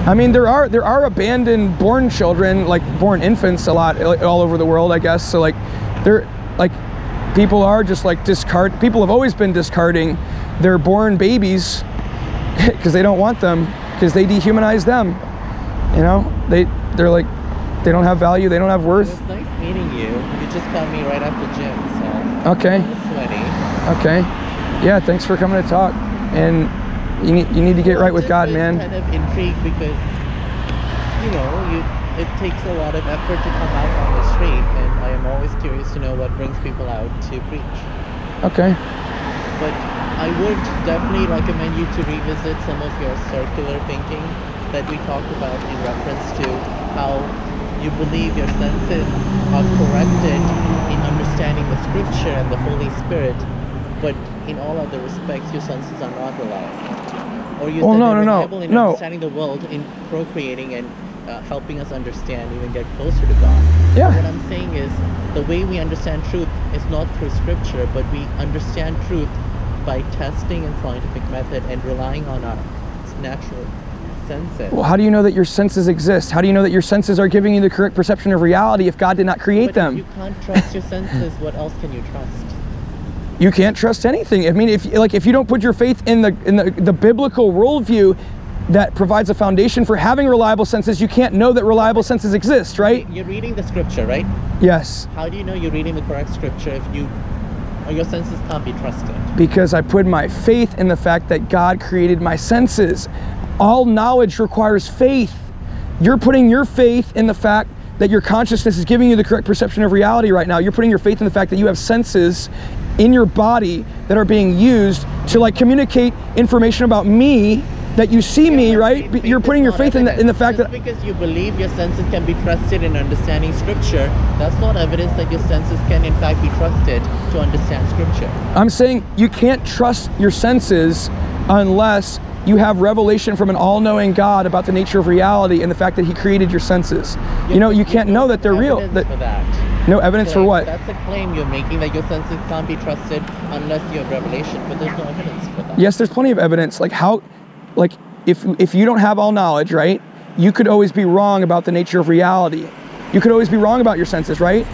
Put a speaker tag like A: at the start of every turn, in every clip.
A: I mean, there are abandoned born children, like born infants, a lot all over the world, I guess. So like, they're like, people are just like people have always been discarding their born babies because they don't want them, because they dehumanize them. You know, they're like, they don't have value, they don't have worth.
B: It was nice meeting you. You just caught me right after gym, so.
A: Okay.
B: Sweaty.
A: Okay. Yeah, thanks for coming to talk. And you need to get right with God, man.
B: I'm kind of intrigued because, you know, it takes a lot of effort to come out on the street, and I am always curious to know what brings people out to preach.
A: Okay.
B: But I would definitely recommend you to revisit some of your circular thinking that we talked about in reference to how you believe your senses are corrected in understanding the scripture and the Holy Spirit, but in all other respects your senses are not reliable. Or you said they're reliable in understanding the world, in procreating and helping us understand, even get closer to God.
A: Yeah.
B: What I'm saying is, the way we understand truth is not through scripture, but we understand truth by testing in scientific method and relying on our natural senses.
A: Well, how do you know that your senses exist? How do you know that your senses are giving you the correct perception of reality if God did not create them?
B: If you can't trust your senses, what else can you trust?
A: You can't trust anything. I mean, if you don't put your faith in the biblical worldview that provides a foundation for having reliable senses, you can't know that reliable senses exist, right?
B: You're reading the scripture, right?
A: Yes.
B: How do you know you're reading the correct scripture if your senses can't be trusted?
A: Because I put my faith in the fact that God created my senses. All knowledge requires faith. You're putting your faith in the fact that your consciousness is giving you the correct perception of reality right now. You're putting your faith in the fact that you have senses in your body that are being used to like communicate information about me, that you see me, right? You're putting your faith in the fact that
B: because you believe your senses can be trusted in understanding scripture, that's not evidence that your senses can in fact be trusted to understand scripture.
A: I'm saying you can't trust your senses unless you have revelation from an all-knowing God about the nature of reality and the fact that he created your senses. You know, you can't know that they're real. No evidence for what?
B: That's a claim you're making, that your senses can't be trusted unless you have revelation, but there's no evidence for that.
A: Yes, there's plenty of evidence. Like how, like if you don't have all knowledge, right, you could always be wrong about the nature of reality. You could always be wrong about your senses, right?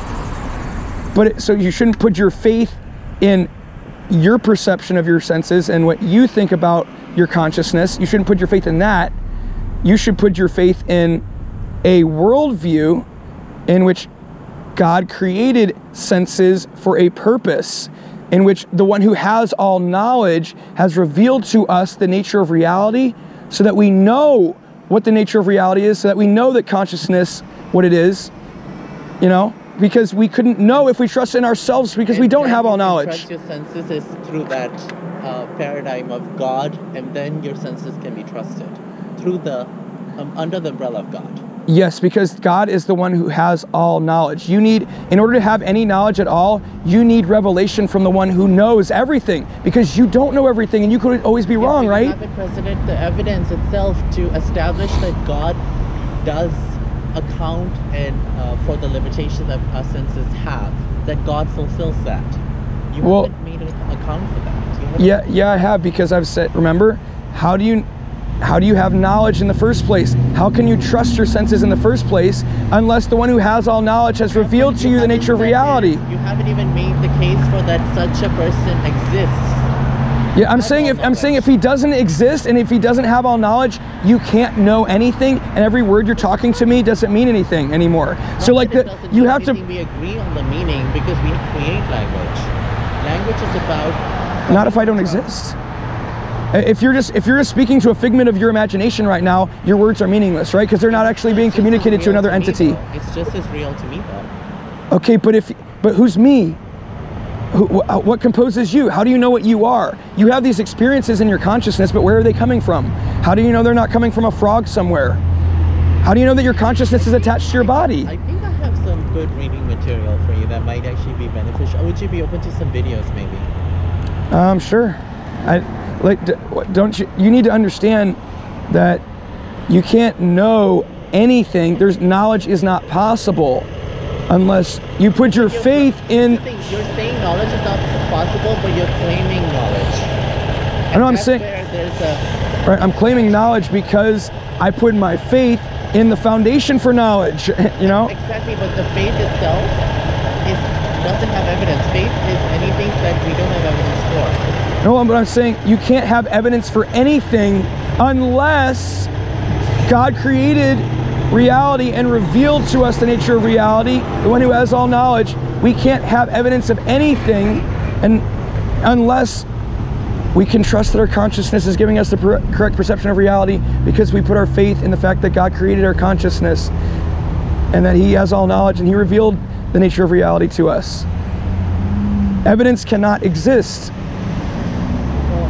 A: But so you shouldn't put your faith in your perception of your senses and what you think about your consciousness. You shouldn't put your faith in that. You should put your faith in a worldview in which God created senses for a purpose, in which the one who has all knowledge has revealed to us the nature of reality so that we know what the nature of reality is, so that we know that consciousness, what it is, you know, because we couldn't know if we trust in ourselves because we don't have all knowledge.
B: Trust your senses is through that paradigm of God, and then your senses can be trusted through the under the umbrella of God.
A: Yes, because God is the one who has all knowledge. You need, in order to have any knowledge at all, you need revelation from the one who knows everything, because you don't know everything and you could always be wrong, right?
B: You have it, President, the evidence itself to establish that God does account and for the limitations that our senses have, that God fulfills that. You haven't made an account for that.
A: Yeah, I have, because I've said, remember, how do you have knowledge in the first place? How can you trust your senses in the first place unless the one who has all knowledge has revealed to you the nature of reality?
B: You haven't even made the case for that such a person exists.
A: Yeah, I'm saying if he doesn't exist and if he doesn't have all knowledge, you can't know anything, and every word you're talking to me doesn't mean anything anymore. So like you have to.
B: We agree on the meaning because we create language. Language is about.
A: Not if I don't exist. If you're just speaking to a figment of your imagination right now, your words are meaningless, right? Because they're not actually being communicated to another entity.
B: It's just as real to me, though.
A: Okay, but who's me? What composes you? How do you know what you are? You have these experiences in your consciousness, but where are they coming from? How do you know they're not coming from a frog somewhere? How do you know that your consciousness is attached to your body?
B: I think I have some good reading material for you that might actually be beneficial. Would you be open to some videos, maybe?
A: Sure. You need to understand that you can't know anything. Knowledge is not possible unless you put your faith in.
B: You're saying knowledge is not possible, but you're claiming knowledge.
A: I know, I'm saying.
B: Where there's a
A: Right? I'm claiming knowledge because I put my faith in the foundation for knowledge, you know?
B: Exactly, but the faith itself doesn't have evidence. Faith is anything that we don't have evidence for.
A: No, but I'm saying you can't have evidence for anything unless God created reality and revealed to us the nature of reality, the one who has all knowledge. We can't have evidence of anything unless we can trust that our consciousness is giving us the correct perception of reality, because we put our faith in the fact that God created our consciousness and that He has all knowledge and He revealed the nature of reality to us. Evidence cannot exist.
B: Well,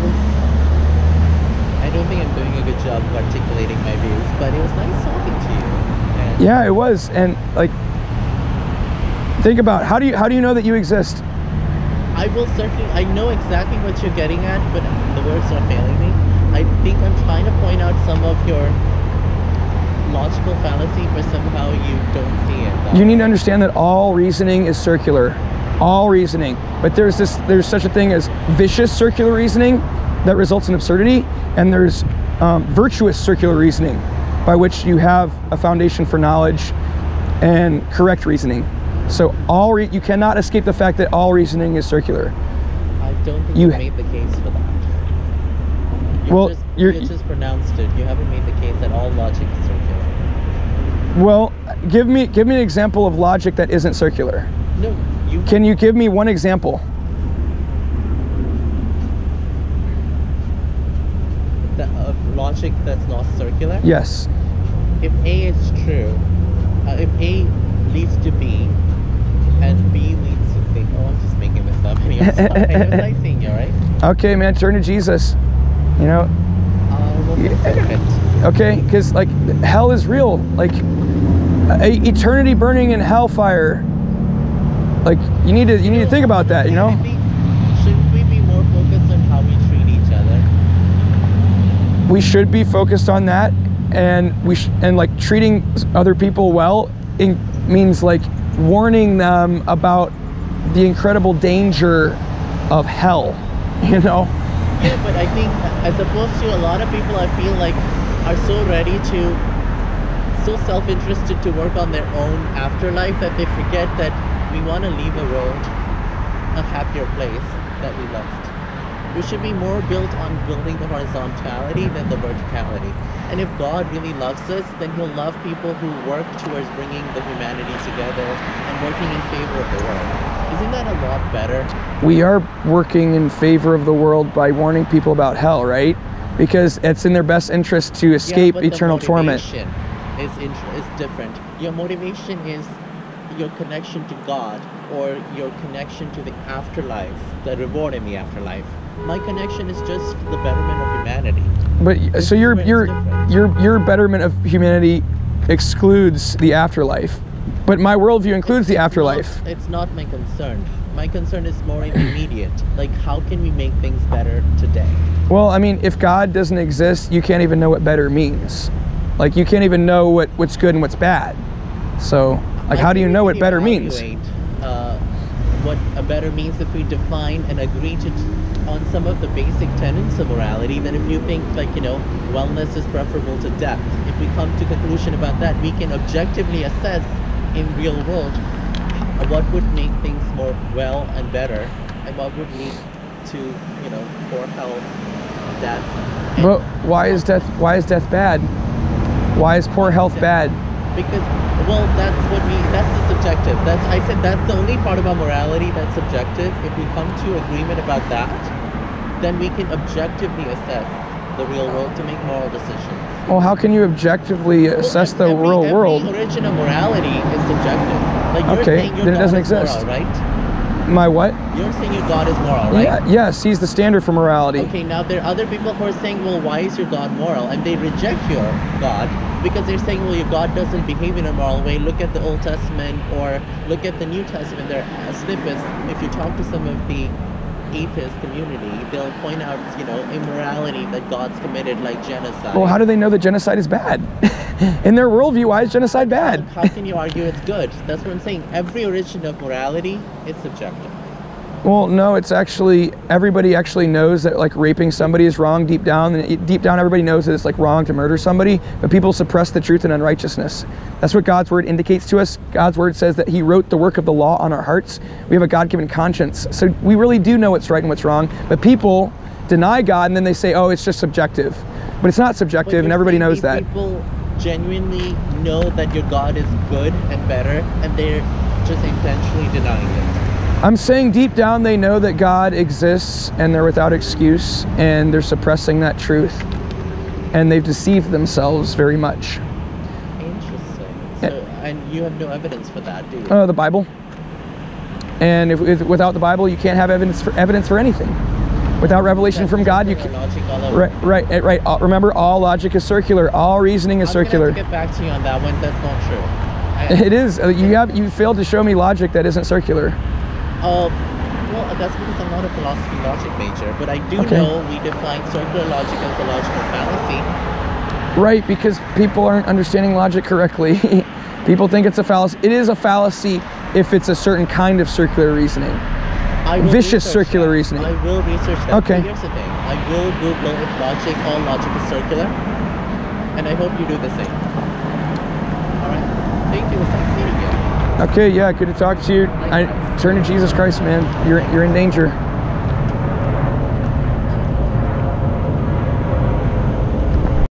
B: I don't think I'm doing a good job of articulating my views, but it was nice talking to you. And
A: Yeah, it was. And like, think about how do you know that you exist?
B: I will certainly, I know exactly what you're getting at, but the words are failing me. I think I'm trying to point out some of your logical fallacy, but somehow you don't see it.
A: You need to understand that all reasoning is circular. All reasoning. But there's such a thing as vicious circular reasoning that results in absurdity, and there's virtuous circular reasoning, by which you have a foundation for knowledge and correct reasoning. So you cannot escape the fact that all reasoning is circular.
B: I don't think you made the case for that. You just pronounced it. You haven't made the case that all logic is circular.
A: Well, give me an example of logic that isn't circular.
B: No, you.
A: Can you give me one example?
B: Of logic that's not circular?
A: Yes.
B: If A is true, if A leads to B, and B leads to C. Oh, I'm just making this up. Anyway, it was nice seeing you, right?
A: Okay, man, turn to Jesus. You know?
B: We'll consider it.
A: Okay, because like hell is real. Like eternity burning in hellfire. Like you need to think about that. You know?
B: Shouldn't we be more focused on how we treat each other?
A: We should be focused on that, and like treating other people well means like warning them about the incredible danger of hell, you know?
B: Yeah, but I think as opposed to a lot of people, I feel like are so ready to, so self-interested to work on their own afterlife that they forget that we want to leave the world a happier place that we left. We should be more built on building the horizontality than the verticality. And if God really loves us, then He'll love people who work towards bringing the humanity together and working in favor of the world. Isn't that a lot better?
A: We are working in favor of the world by warning people about hell, right? Because it's in their best interest to escape eternal torment.
B: The motivation is different. Your motivation is your connection to God, or your connection to the afterlife, the reward in the afterlife. My connection is just the betterment of humanity.
A: But so your betterment of humanity excludes the afterlife. But my worldview includes the afterlife.
B: It's not my concern. My concern is more immediate. Like, how can we make things better today?
A: Well, I mean, if God doesn't exist, you can't even know what better means. Like, you can't even know what's good and what's bad. So, like, how do you know what better means?
B: What a better means if we define and agree on some of the basic tenets of morality. Then if you think, like, you know, wellness is preferable to death, if we come to conclusion about that, we can objectively assess in real world what would make things more well and better, and what would lead to, you know, poor health, death.
A: But why is death bad? Why is poor health bad?
B: Because, well, that's the subjective. I said that's the only part about morality that's subjective. If we come to agreement about that, then we can objectively assess the real world to make moral decisions.
A: Well, how can you objectively assess the real world?
B: Every origin of morality is subjective. Like, you're
A: okay,
B: saying your
A: then it
B: God
A: doesn't
B: is
A: exist.
B: Moral, right?
A: My what?
B: You're saying your God is moral, right?
A: Yeah, yes, He's the standard for morality.
B: Okay, now there are other people who are saying, well, why is your God moral? And they reject your God because they're saying, well, your God doesn't behave in a moral way. Look at the Old Testament or look at the New Testament. There are snippets. If you talk to some of the atheist community, they'll point out, you know, immorality that God's committed, like genocide.
A: Well, how do they know that genocide is bad? In their worldview, why is genocide bad?
B: How can you argue it's good? That's what I'm saying. Every origin of morality is subjective.
A: Well, no, it's actually, everybody actually knows that like raping somebody is wrong deep down. And deep down, everybody knows that it's like wrong to murder somebody, but people suppress the truth in unrighteousness. That's what God's word indicates to us. God's word says that he wrote the work of the law on our hearts. We have a God-given conscience. So we really do know what's right and what's wrong, but people deny God and then they say, oh, it's just subjective. But it's not subjective, and everybody knows that.
B: People genuinely know that your God is good and better, and they're just intentionally denying it.
A: I'm saying deep down they know that God exists and they're without excuse, and they're suppressing that truth, and they've deceived themselves very much.
B: Interesting. So, and you have no evidence for that, do you?
A: The Bible. And if without the Bible, you can't have evidence for anything. Without revelation from God, you can't. Right. Remember, all logic is circular. All reasoning is circular.
B: I'm gonna have to get back to you on that one. That's not true.
A: It is. You failed to show me logic that isn't circular.
B: Well, that's because I'm not a philosophy logic major, but I do know we define circular logic as a logical fallacy.
A: Right, because people aren't understanding logic correctly. People think it's a fallacy. It is a fallacy if it's a certain kind of circular reasoning. Vicious circular reasoning.
B: I will research that.
A: Okay.
B: But here's the thing. I will Google if all logic is circular, and I hope you do the same. Alright. Thank you. It was nice meeting you.
A: Okay, yeah, good to talk to you. I turn to Jesus Christ, man. You're in danger.